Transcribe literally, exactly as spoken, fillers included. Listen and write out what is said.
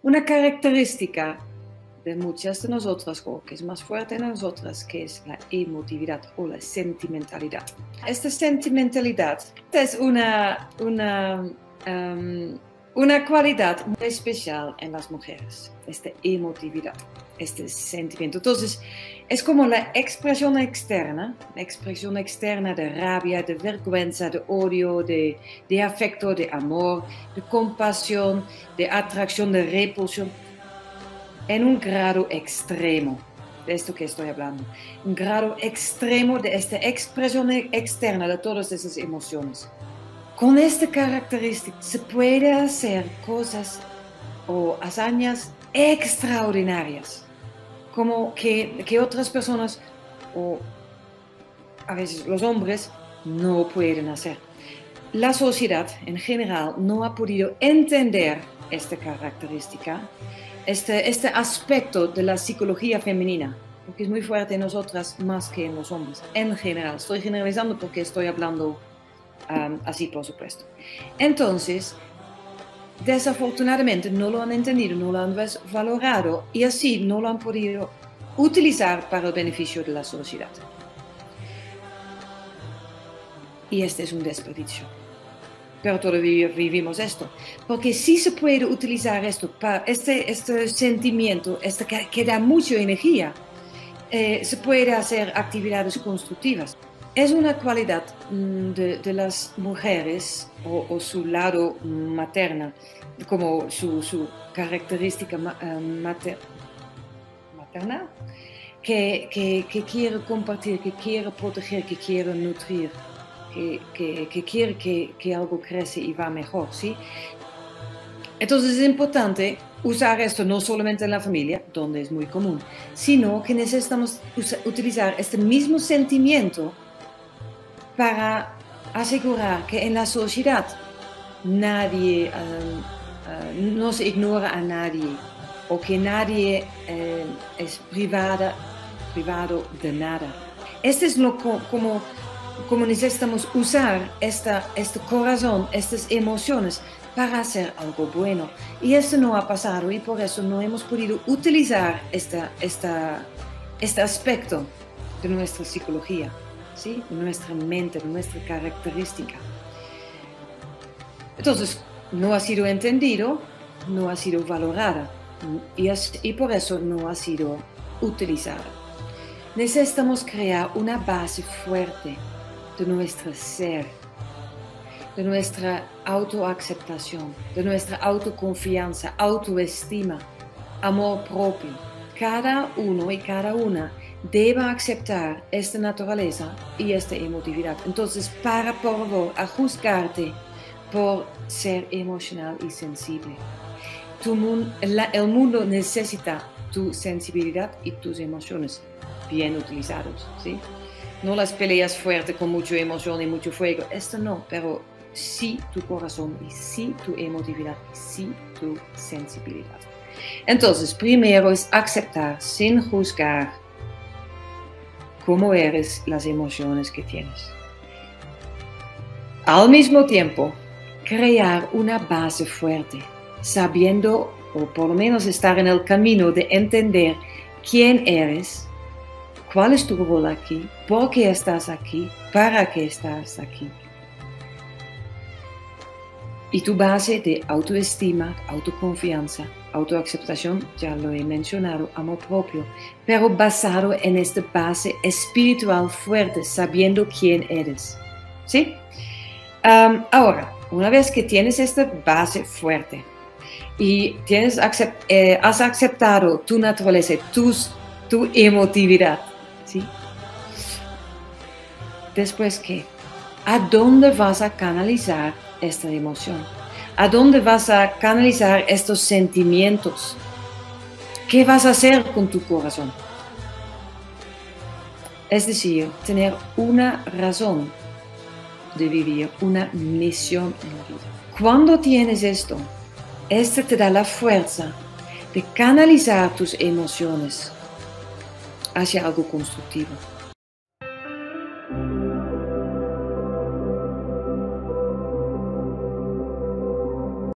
Una característica de muchas de nosotras, o que es más fuerte en nosotras, que es la emotividad o la sentimentalidad. Esta sentimentalidad es una, una, um, una cualidad muy especial en las mujeres, esta emotividad, este sentimiento. Entonces, es como la expresión externa, la expresión externa de rabia, de vergüenza, de odio, de, de afecto, de amor, de compasión, de atracción, de repulsión, en un grado extremo, de esto que estoy hablando, un grado extremo de esta expresión externa de todas esas emociones. Con esta característica se puede hacer cosas o hazañas extraordinarias, como que, que otras personas, o a veces los hombres, no pueden hacer. La sociedad en general no ha podido entender esta característica, este, este aspecto de la psicología femenina, porque es muy fuerte en nosotras más que en los hombres, en general. Estoy generalizando porque estoy hablando um, así, por supuesto. Entonces, desafortunadamente no lo han entendido, no lo han valorado y así no lo han podido utilizar para el beneficio de la sociedad. Y este es un desperdicio. Pero todavía vivimos esto. Porque sí se puede utilizar esto, para este, este sentimiento, este que, que da mucha energía, eh, se puede hacer actividades constructivas. Es una cualidad de, de las mujeres o, o su lado materna, como su, su característica mater, materna, que, que, que quiere compartir, que quiere proteger, que quiere nutrir, que, que, que quiere que, que algo crece y va mejor, ¿sí? Entonces es importante usar esto no solamente en la familia, donde es muy común, sino que necesitamos utilizar este mismo sentimiento para asegurar que en la sociedad nadie, uh, uh, no se ignora a nadie o que nadie uh, es privada, privado de nada. Este es lo co como, como necesitamos usar esta, este corazón, estas emociones para hacer algo bueno. Y esto no ha pasado y por eso no hemos podido utilizar esta, esta, este aspecto de nuestra psicología. ¿Sí? De nuestra mente, de nuestra característica. Entonces, no ha sido entendido, no ha sido valorada y, es, y por eso no ha sido utilizada. Necesitamos crear una base fuerte de nuestro ser, de nuestra autoaceptación, de nuestra autoconfianza, autoestima, amor propio. Cada uno y cada una deba aceptar esta naturaleza y esta emotividad. Entonces, para por favor a juzgarte por ser emocional y sensible. Tu mundo, la, el mundo necesita tu sensibilidad y tus emociones bien utilizados, ¿sí? No las peleas fuertes con mucha emoción y mucho fuego, esto no, pero sí tu corazón y sí tu emotividad y sí tu sensibilidad. Entonces, primero es aceptar sin juzgar cómo eres, las emociones que tienes. Al mismo tiempo, crear una base fuerte, sabiendo, o por lo menos estar en el camino de entender quién eres, cuál es tu rol aquí, por qué estás aquí, para qué estás aquí. Y tu base de autoestima, autoconfianza, autoaceptación, ya lo he mencionado, amor propio, pero basado en esta base espiritual fuerte, sabiendo quién eres. ¿Sí? Um, ahora, una vez que tienes esta base fuerte y tienes acept eh, has aceptado tu naturaleza, tus, tu emotividad, ¿sí? Después, ¿qué? ¿A dónde vas a canalizar esta emoción? ¿A dónde vas a canalizar estos sentimientos? ¿Qué vas a hacer con tu corazón? Es decir, tener una razón de vivir, una misión en la vida. Cuando tienes esto, esto te da la fuerza de canalizar tus emociones hacia algo constructivo.